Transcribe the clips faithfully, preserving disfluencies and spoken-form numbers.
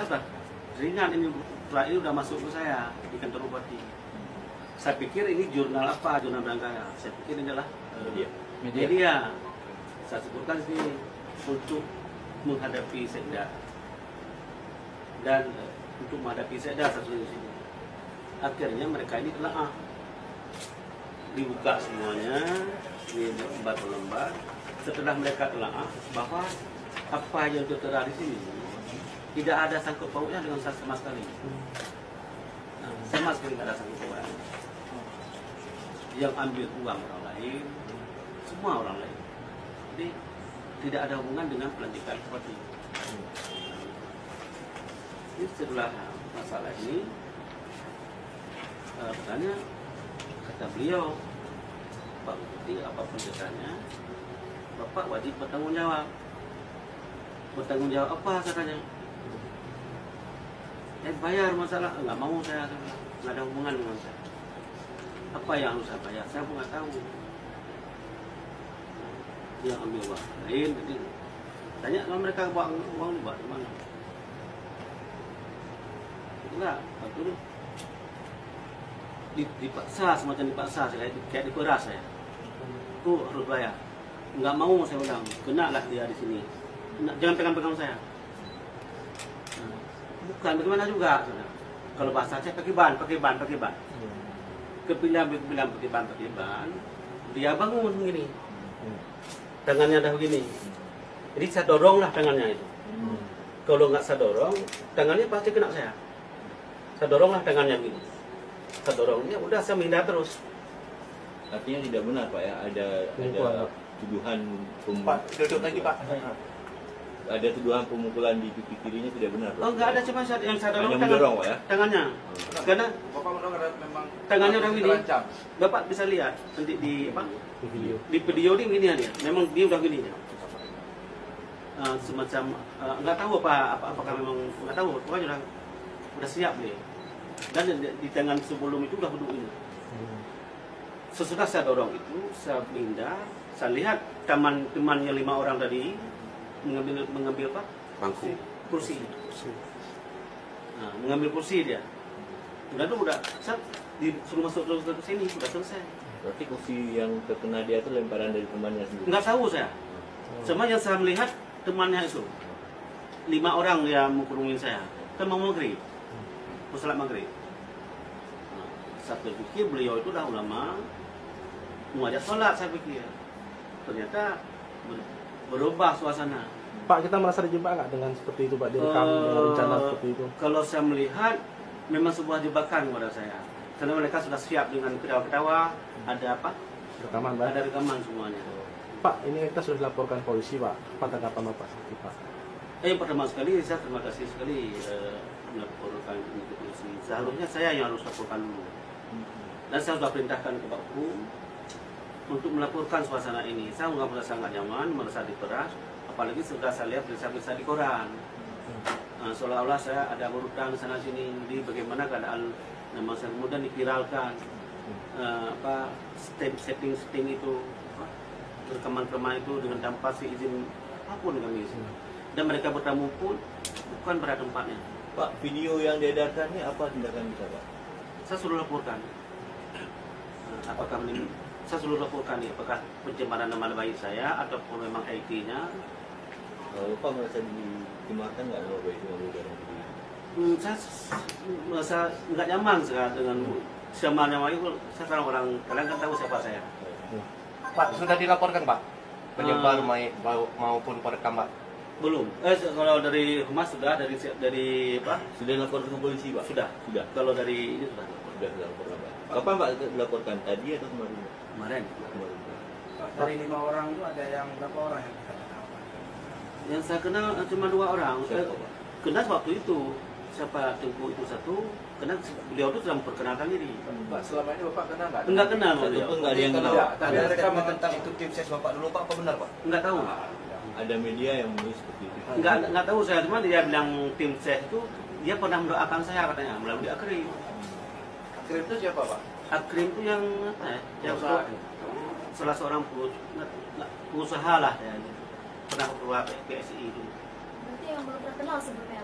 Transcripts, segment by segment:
Saya sudah ringan ini, ini udah masuk ke saya di kantor bupati. Saya pikir ini jurnal apa, jurnal Bangkaya. Saya pikir ini adalah media. media. media. Saya sebutkan sini untuk menghadapi Sekda dan untuk menghadapi Sekda satu di sini. Akhirnya mereka ini telah ah, dibuka semuanya di lembar-lembar. Setelah mereka telah ah, bahwa apa yang tertera di sini tidak ada sangkut pautnya dengan saya sama sekali. Nah, sama sekali tidak ada sangkut pautnya. Yang ambil uang orang lain, semua orang lain. Jadi tidak ada hubungan dengan pelantikan bupati. Jadi setelah masalah ini, uh, katanya kata beliau, Pak Bupati apapun ceritanya, Bapak wajib bertanggung jawab. Bertanggung jawab apa katanya? Eh bayar masalah, nggak mau saya, nggak ada hubungan dengan saya. Apa yang harus saya bayar? Saya pun nggak tahu. Dia ambil uang lain, jadi tanya kalau mereka uang uang dibawa di mana? Enggak, betul. Dipaksa, semacam dipaksa, saya kayak diperas saya. Tuh harus bayar. Nggak mau saya ulang, kena lah dia di sini. Nah, jangan pegang-pegang saya. Nah, bukan bagaimana juga. Saudara. Kalau bahasa saya pakai ban, pakai ban, pakai ban. Kepilah, kepilah, pakai ban, pakai ban. Dia bangun begini. Tangannya dah begini. Jadi saya doronglah tangannya itu. Kalau nggak saya dorong, tangannya pasti kena saya. Saya doronglah tangannya begini. Saya dorongnya, udah saya menghindar terus. Artinya tidak benar Pak ya, ada ada tuduhan pem... Pak, duduk lagi Pak. Ada tuduhan pemukulan di pipi kirinya tidak benar Pak? Oh nggak ada, cuma yang saya dorong hanya tangan, mendorong Pak ya? Tangannya. Hmm. Karena Bapak mendengar memang tangannya udah begini. terancam. Bapak bisa lihat nanti di apa? Di video. Di video ini begini dia. Memang dia udah begini ya. Uh, semacam uh, nggak tahu apa, apa apakah memang nggak tahu. Pokoknya udah udah siap dia. Dan di, di tangan sebelum itu udah duduk ini. Sesudah saya dorong itu, saya pindah, saya lihat teman-temannya lima orang tadi mengambil mengambil apa? Bangku. Kursi. Nah, mengambil kursi dia. Udah tuh udah, saya disuruh masuk terus ke sini, sudah selesai. Berarti kursi yang terkena dia itu lemparan dari temannya sendiri? Nggak tahu saya. Cuma yang saya melihat temannya itu lima orang yang mengkurungin saya. Kan mau maghrib, mau salat maghrib. Nah, saya pikir beliau itu dah ulama, mau ajak sholat saya pikir. Ternyata ber- berubah suasana. Pak, kita merasa dijebak nggak dengan seperti itu Pak, direkam Uh, dengan rencana seperti itu? Kalau saya melihat memang sebuah jebakan kepada saya. Karena mereka sudah siap dengan ketawa-ketawa, ada apa? Rekaman Pak. Ada rekaman semuanya. Pak, ini kita sudah dilaporkan polisi Pak. Apa tanggapan Bapak seperti Pak? Eh, yang pertama sekali saya terima kasih sekali eh, melaporkan ini ke polisi. Seharusnya saya yang harus laporkan dulu. Dan saya sudah perintahkan ke Pak Hukum untuk melaporkan suasana ini. Saya nggak merasa nggak nyaman, merasa diperas. Apalagi sudah saya lihat berita-berita di koran. Nah, seolah-olah saya ada berutang sana sini. Jadi bagaimana keadaan nama saya kemudian dipiralkan. Uh, apa setting-setting itu, rekaman-rekaman itu dengan tanpa si izin apapun kami. Dan mereka bertamu pun bukan pada tempatnya. Pak, video yang diedarkan ini apa tindakan kita Pak? Saya suruh laporkan. Uh, apakah ini? Saya suruh laporkan ya, apakah pencemaran nama baik saya ataupun memang I T-nya. Kalau Bapak merasa dicemarkan nggak nama baik dengan udara video? Hmm, saya merasa nggak nyaman sekarang dengan siapa nama itu. Saya sekarang orang kalian kan tahu siapa saya. Pak, sudah dilaporkan Pak? Penyebar Uh, maupun perekam Pak? Belum. Eh kalau dari Humas sudah, dari dari apa? Sudah dilaporkan ke polisi Pak? Sudah. Sudah. Kalau dari ini sudah. Sudah dilaporkan Pak. Kapan Pak dilaporkan? Tadi atau kemarin? Kemarin. Kemarin. Pak, dari lima orang itu ada yang berapa orang yang kita kenal Pak? Yang saya kenal cuma dua orang. Siapa, Eh, Pak? Kenal waktu itu. Siapa Tengku itu satu, kenal beliau itu sudah memperkenalkan diri. Pak, selama ini Bapak kenal nggak? Enggak kenal Satu beliau. pun nggak ada yang kenal. Tidak, tapi Ada ada rekaman rekaman tentang itu tim ses Bapak dulu Pak, apa benar Pak? Enggak tahu. Ada media yang menulis seperti itu. Enggak enggak tahu saya, cuma dia bilang tim ses itu dia pernah mendoakan saya katanya melalui Akrim. Akhirnya itu siapa Pak? Akrim itu yang apa ya? Yang Pengusaha. salah seorang pengusaha lah ya. Pernah ketua P S I itu. Berarti yang belum terkenal sebelumnya Pak ya?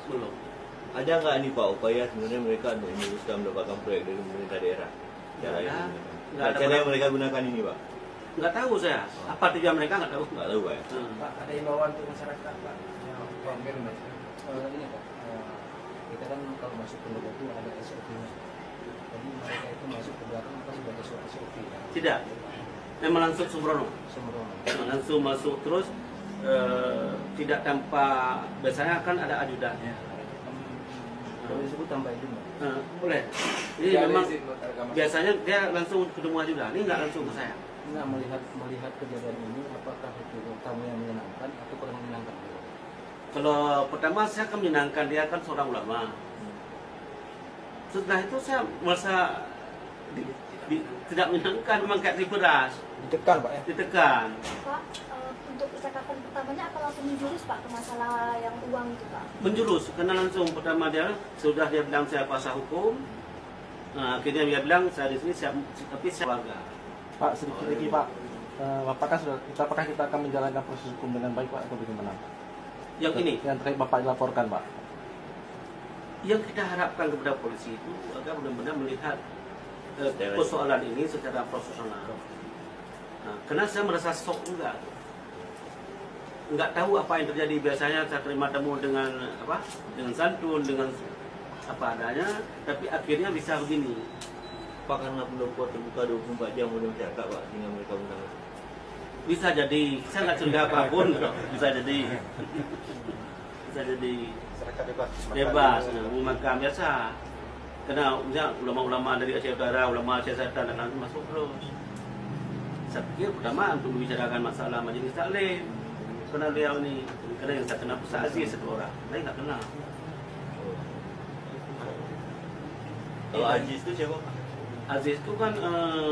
belum. Ada nggak nih Pak upaya sebenarnya mereka untuk meneruskan mendapatkan proyek dari pemerintah daerah? Cara Nggak yang ada. digunakan. Nggak ada Cara yang pernah. mereka gunakan ini Pak? Nggak tahu saya. Apa tujuan mereka nggak tahu. Nggak tahu Pak ya? Hmm. Pak, ada imbauan untuk masyarakat Pak. Yang Mungkin, Mas. Eh, ini Pak, eh, kita kan kalau masuk ke logo itu ada S O P-nya. Jadi mereka itu masuk ke belakang apa sebagai suatu S O P? Ya? Tidak. Memang langsung sembrono. Sembrono. Langsung masuk terus eh, tidak tanpa, biasanya kan ada ajudannya. Kalau disebut tanpa izin, Pak. Eh, boleh. Ini Tidak ada memang izin buat rekaman. biasanya dia langsung ketemu ajudan. Ini nggak langsung ke saya. Nah, melihat melihat kejadian ini, apakah itu kamu yang menyenangkan atau kurang menyenangkan? Kalau pertama saya akan menyenangkan, dia kan seorang ulama. Setelah itu saya merasa di- di- tidak menyenangkan, memang kayak diperas, Ditekan Pak ya. ditekan. Pak, eh, untuk percakapan pertamanya apa langsung menjurus Pak ke masalah yang uang itu Pak? Menjurus, karena langsung pertama dia sudah dia bilang saya kuasa hukum. Nah, akhirnya dia bilang saya di sini siap, tapi saya warga. Pak sedikit lagi Pak. Eh, apakah sudah kita apakah kita akan menjalankan proses hukum dengan baik Pak atau bagaimana? Yang ini, Yang terakhir Bapak dilaporkan Pak. yang kita harapkan kepada polisi itu agar benar-benar melihat eh, Secara- persoalan ini secara profesional. Nah, karena saya merasa shock juga, nggak tahu apa yang terjadi. Biasanya saya terima tamu dengan apa, dengan santun, dengan apa adanya, tapi akhirnya bisa begini. Pak karena pendopo terbuka dua puluh empat jam oleh masyarakat Pak sehingga mereka undang. Bisa jadi, saya nggak curiga apapun, bisa jadi, bisa jadi. Masyarakat bebas. Bebas, nah, makam biasa. Karena misalnya ulama-ulama dari Aceh Utara, ulama Aceh Selatan dan lain masuk terus. Saya pikir pertama untuk membicarakan masalah majelis taklim. Karena beliau ini, karena yang saya kenal Ustaz Aziz satu orang, saya nggak kenal. Kalau Aziz itu siapa Pak? Aziz itu kan eh,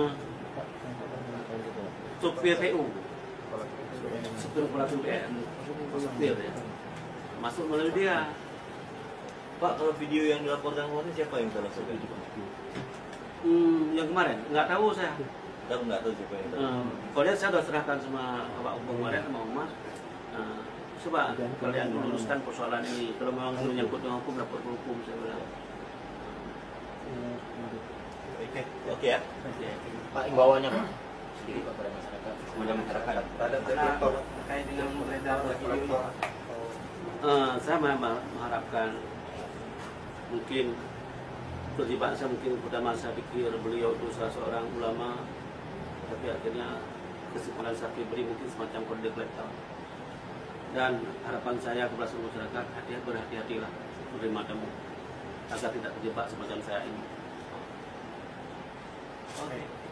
supir P U, supir kepala P U M, supir ya. Masuk melalui dia. Pak kalau video yang dilaporkan kemarin siapa yang salah satu? Hmm, yang kemarin nggak tahu saya. Kita nggak tahu siapa yang salah. Hmm, kalau dia saya sudah serahkan sama Pak Hukum kemarin sama Umas. Nah, coba kalian dulu luruskan persoalan ini. Kalau memang menyangkut dengan hukum, lapor ke hukum saya bilang. Oke, oke ya. Oke. Pak, imbauannya Pak sendiri Pak pada masyarakat. Kepada masyarakat. Terhadap Nah, detektor. terkait dengan beredar video ini Pak. Eh, saya memang mengharapkan mungkin terlibat. Saya mungkin pertama saya pikir beliau itu salah seorang ulama, tapi akhirnya kesimpulan saya beri mungkin semacam kode kolektor. Dan harapan saya kepada seluruh masyarakat, hati-hati, berhati-hatilah menerima tamu agar tidak terjebak semacam saya ini. Oke.